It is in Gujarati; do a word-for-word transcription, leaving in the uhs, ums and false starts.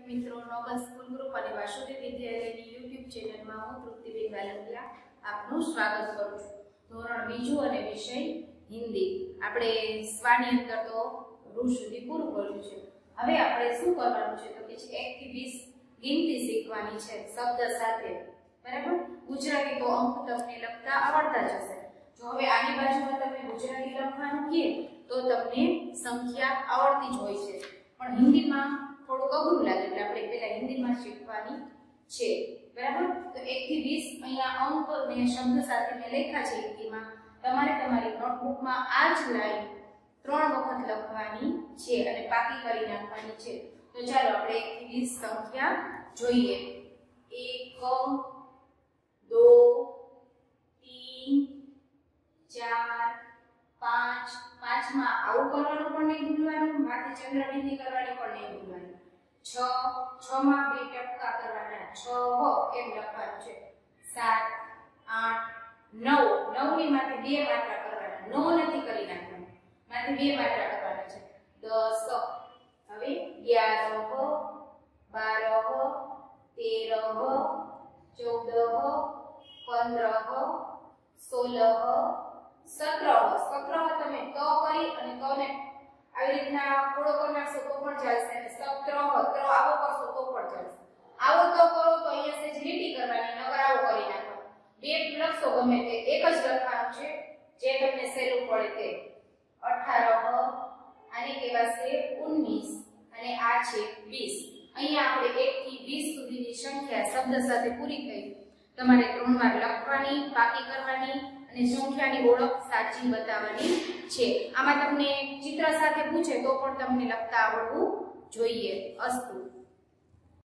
મિત્રો નોબલ સ્કૂલ ગ્રુપ અને વાસુદેવ વિદ્યાલયની યુટ્યુબ ચેનલમાં હું તૃપ્તિબેન વાલંગિયા આપનું સ્વાગત કરું છું। ધોરણ બીજું અને વિષય હિન્દી આપણે સ્વાની અંદર તો રૂ સુધી પૂરું કર્યું છે। હવે આપણે શું કરવાનું છે તો કે એક થી વીસ ગિનતી શીખવાની છે શબ્દ સાથે, બરાબર। ગુજરાતી તો અંક તમને લખતા આવડતા જ હશે। જો હવે આની બાજુમાં તમે ગુજરાતી લખવાનું કહે તો તમને સંખ્યા આવડતી જ હોય છે, પણ હિન્દીમાં થોડું અઘરું લાગે એટલે આપણે પહેલા હિન્દીમાં શીખવાની છે, બરાબર। તો એક થી વીસ અહીંયા અંક ને શબ્દ સાથે મેં લખ્યા છે હિન્દીમાં। તમારે તમારી નોટબુકમાં આ જ લાઈન ત્રણ વખત લખવાની છે અને પાકી કરી નાખવાની છે। તો ચાલો આપણે એક થી વીસ સંખ્યા જોઈએ। એક, દો, तीन, चार, पांच, पांच में आવું કરવાનું પણ નહીં ભૂલવાનું, માથે ચંદ્રબિંદી કરવાની પણ નહીં ભૂલવાની। छ, छ માં બે ટપકા કરવાના, छ હો એમ લખવાનું છે। सात, आठ, नौ, नौ ની માથે બે માત્રા કરવાના, નો નથી કરી નાખવાનું, માથે બે માત્રા કરવાના છે। दस, હવે ग्यारह, बारह, तेरह, चौदह, पंद्रह, सोलह, सत्रह, सत्रह તમે તો કરી અને તો ને આવી રીતના થોડો કરી નાખશો તો પણ ચાલશે અને સत्रह ત્રો આવો કરશો તો પણ ચાલશે। આવો તો કરો તો અહીંયા સેજ લીટી કરવાની, નકર આવો કરી નાખો। બે લખશો ગમે તે એક જ લખવાનું છે જે તમને સહેલું પડે તે। अठारह, આને કહેવાશે उन्नीस અને આ છે बीस। અહીંયા આપણે એક થી વીસ સુધીની સંખ્યા શબ્દ સાથે પૂરી થઈ। તમારે ત્રણ વાર લખવાની, પાકી કરવાની અને સંખ્યાની ઓળખ સાચી બતાવવાની છે। આમાં તમને ચિત્ર સાથે પૂછે તો પણ તમને લખતા આવડવું જોઈએ। અસ્તુ।